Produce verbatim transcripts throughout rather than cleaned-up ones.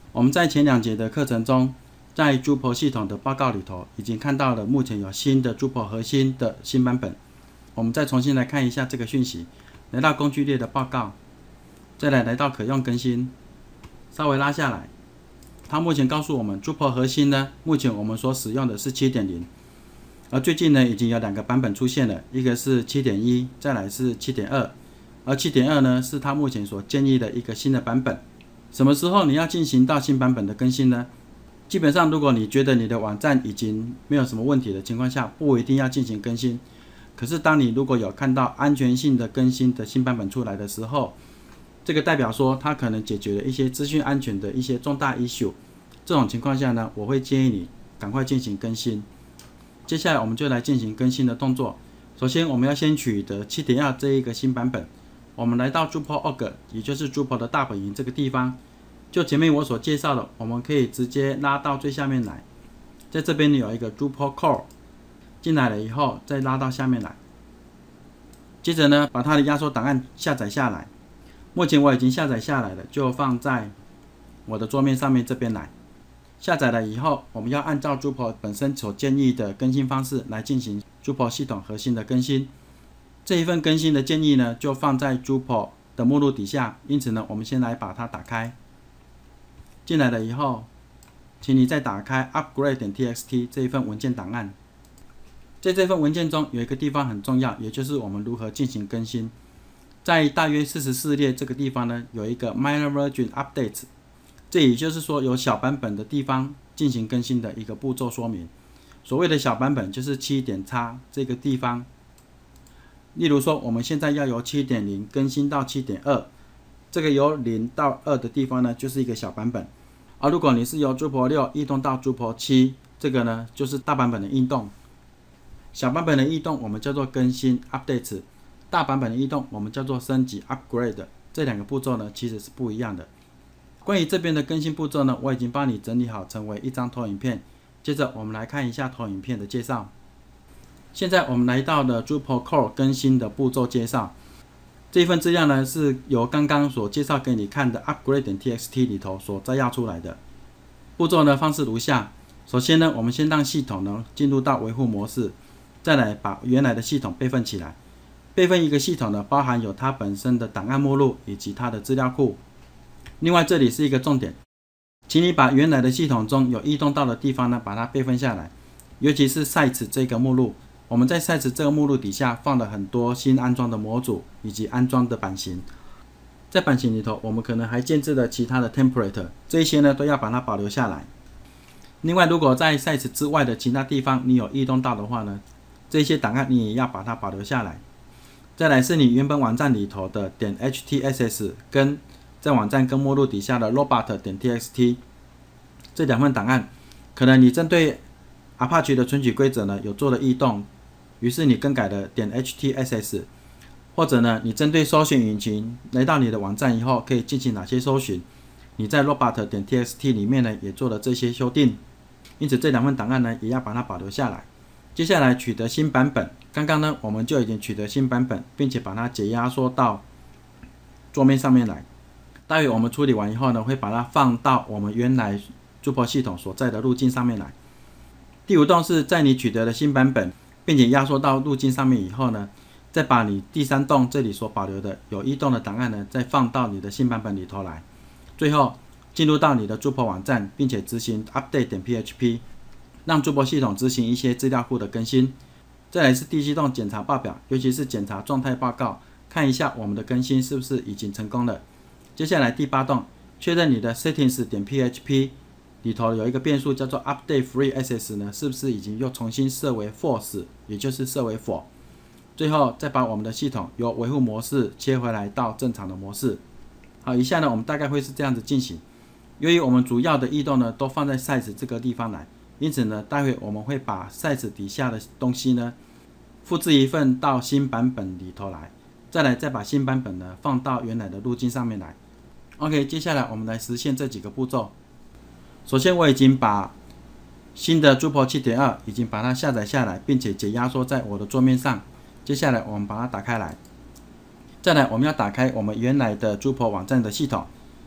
我们在前两节的课程中，在 Drupal 系统的报告里头，已经看到了目前有新的 Drupal 核心的新版本。我们再重新来看一下这个讯息，来到工具列的报告，再来来到可用更新，稍微拉下来，它目前告诉我们 Drupal 核心呢，目前我们所使用的是 七点零， 而最近呢已经有两个版本出现了，一个是 七点一， 再来是 七点二， 而 七点二 呢是它目前所建议的一个新的版本。什么时候你要进行到新版本的更新呢？基本上如果你觉得你的网站已经没有什么问题的情况下，不一定要进行更新。可是当你如果有看到安全性的更新的新版本出来的时候，这个代表说它可能解决了一些资讯安全的一些重大 issue， 这种情况下呢，我会建议你赶快进行更新。接下来我们就来进行更新的动作。首先我们要先取得 七点二 这一个新版本，我们来到 Drupal.org， 也就是 Drupal 的大本营这个地方，就前面我所介绍的，我们可以直接拉到最下面来，在这边有一个 Drupal Core， 进来了以后再拉到下面来，接着呢把它的压缩档案下载下来。目前我已经下载下来了，就放在我的桌面上面这边来。下载了以后，我们要按照 Drupal 本身所建议的更新方式来进行 Drupal 系统核心的更新。这一份更新的建议呢，就放在 Drupal 的目录底下，因此呢，我们先来把它打开。进来了以后，请你再打开 upgrade.txt 这一份文件档案。在这份文件中有一个地方很重要，也就是我们如何进行更新。在大约四十四列这个地方呢，有一个 minor version updates， 这也就是说有小版本的地方进行更新的一个步骤说明。所谓的小版本就是 七点叉 这个地方。例如说我们现在要由 七点零 更新到 七点二， 这个由零到二的地方呢就是一个小版本。而如果你是由 Drupal 六移动到 Drupal 七， 这个呢就是大版本的异动。小版本的异动我们叫做更新 updates， 大版本的异动我们叫做升级 upgrade， 这两个步骤呢其实是不一样的。关于这边的更新步骤呢，我已经帮你整理好成为一张投影片。接着我们来看一下投影片的介绍。现在我们来到了 Drupal Core 更新的步骤介绍。这一份资料呢是由刚刚所介绍给你看的 upgrade.txt 里头所摘要出来的。步骤呢方式如下：首先呢，我们先让系统呢进入到维护模式，再来把原来的系统备份起来。备份一个系统呢，包含有它本身的档案目录以及它的资料库。另外这里是一个重点，请你把原来的系统中有异动到的地方呢，把它备份下来，尤其是 Sites 这个目录。我们在 Sites 这个目录底下放了很多新安装的模组以及安装的版型。在版型里头，我们可能还建置了其他的 template， 这一些呢都要把它保留下来。另外，如果在 Sites 之外的其他地方你有异动到的话呢，这些档案你也要把它保留下来。再来是你原本网站里头的 .htss 跟在网站跟目录底下的 robot.txt 这两份档案，可能你针对 Apache 的存取规则呢有做了异动，于是你更改了 .htss， 或者呢你针对搜寻引擎来到你的网站以后可以进行哪些搜寻，你在 robot.txt 里面呢也做了这些修订，因此这两份档案呢也要把它保留下来。接下来取得新版本，刚刚呢我们就已经取得新版本，并且把它解压缩到桌面上面来。待会我们处理完以后呢，会把它放到我们原来 Drupal 系统所在的路径上面来。第五动是在你取得了新版本，并且压缩到路径上面以后呢，再把你第三动这里所保留的有异动的档案呢，再放到你的新版本里头来。最后进入到你的 Drupal 网站，并且执行 update.php， 让 Drupal 系统执行一些资料库的更新。再来是第七动检查报表，尤其是检查状态报告，看一下我们的更新是不是已经成功了。接下来第八动，确认你的 settings.php 里头有一个变数叫做 update free access 呢，是不是已经又重新设为 false， 也就是设为否。最后再把我们的系统由维护模式切回来到正常的模式。好，以下呢我们大概会是这样子进行。由于我们主要的异动呢都放在 sites 这个地方来，因此呢待会我们会把 sites 底下的东西呢复制一份到新版本里头来，再来再把新版本呢放到原来的路径上面来。OK， 接下来我们来实现这几个步骤。首先我已经把新的 Drupal 七点二 已经把它下载下来，并且解压缩在我的桌面上。接下来我们把它打开来，再来我们要打开我们原来的 Drupal 网站的系统，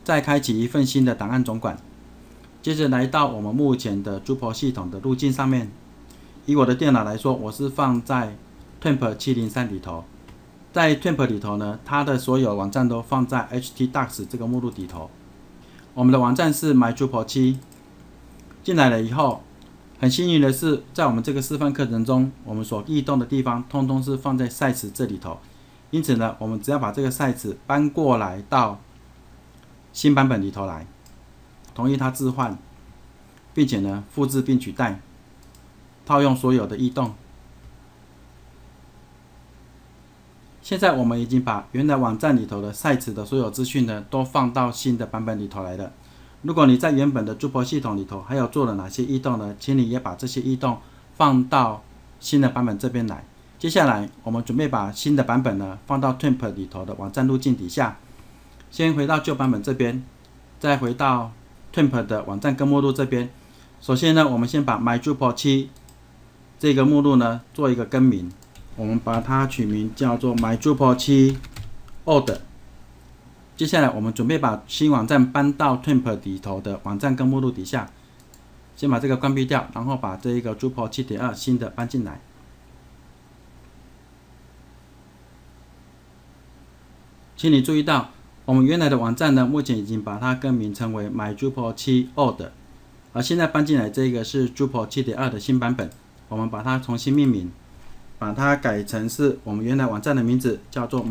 再开启一份新的档案总管。接着来到我们目前的 Drupal 系统的路径上面。以我的电脑来说，我是放在 Temp 七零三里头。在 Temp 里头呢，它的所有网站都放在 htdocs 这个目录里头。我们的网站是 MyDrupal 七。进来了以后，很幸运的是，在我们这个示范课程中，我们所异动的地方，通通是放在 Sites 这里头。因此呢，我们只要把这个 Sites 搬过来到新版本里头来，同意它置换，并且呢，复制并取代，套用所有的异动。现在我们已经把原来网站里头的 Sites 的所有资讯呢，都放到新的版本里头来了。如果你在原本的 Drupal 系统里头还有做了哪些异动呢？请你也把这些异动放到新的版本这边来。接下来我们准备把新的版本呢放到 Temp 里头的网站路径底下。先回到旧版本这边，再回到 Temp 的网站根目录这边。首先呢，我们先把 MyDrupal 七这个目录呢做一个更名。我们把它取名叫做 MyDrupal 七 Old。接下来，我们准备把新网站搬到 Temp 里头的网站根目录底下。先把这个关闭掉，然后把这一个 Drupal 七点二 新的搬进来。请你注意到，我们原来的网站呢，目前已经把它更名成为 MyDrupal 七 Old， 而现在搬进來这个是 Drupal 七点二 的新版本。我们把它重新命名。把它改成是我们原来网站的名字，叫做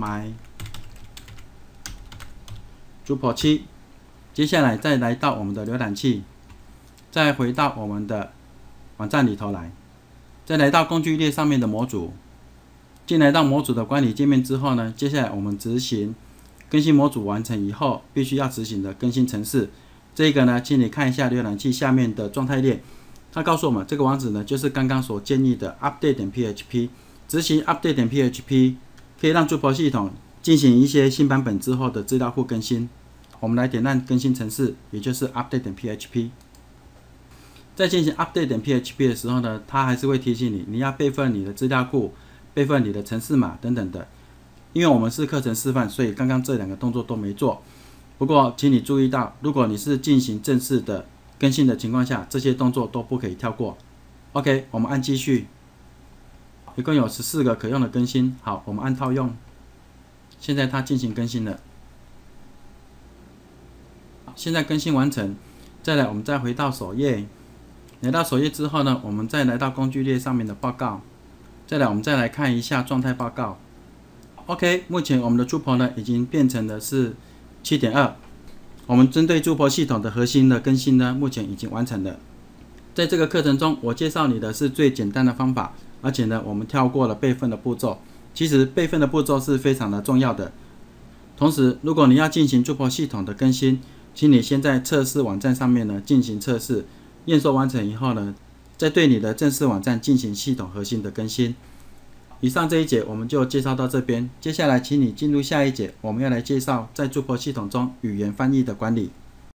MyDrupal 七。接下来再来到我们的浏览器，再回到我们的网站里头来，再来到工具列上面的模组，进来到模组的管理界面之后呢，接下来我们执行更新模组完成以后必须要执行的更新程式。这个呢，请你看一下浏览器下面的状态列。它告诉我们，这个网址呢，就是刚刚所建议的 update 点 P H P。执行 update 点 P H P 可以让 Drupal 系统进行一些新版本之后的资料库更新。我们来点按更新程式，也就是 update 点 P H P。在进行 update 点 P H P 的时候呢，它还是会提醒你，你要备份你的资料库、备份你的程式码等等的。因为我们是课程示范，所以刚刚这两个动作都没做。不过，请你注意到，如果你是进行正式的更新的情况下，这些动作都不可以跳过。OK， 我们按继续。一共有十四个可用的更新。好，我们按套用。现在它进行更新了。现在更新完成。再来，我们再回到首页。来到首页之后呢，我们再来到工具列上面的报告。再来，我们再来看一下状态报告。OK， 目前我们的 Drupal 呢已经变成的是 七点二。我们针对 Drupal 系统的核心的更新呢，目前已经完成了。在这个课程中，我介绍你的是最简单的方法，而且呢，我们跳过了备份的步骤。其实备份的步骤是非常的重要的。同时，如果你要进行 Drupal 系统的更新，请你先在测试网站上面呢进行测试，验收完成以后呢，再对你的正式网站进行系统核心的更新。以上这一节我们就介绍到这边，接下来请你进入下一节，我们要来介绍在 Drupal 系统中语言翻译的管理。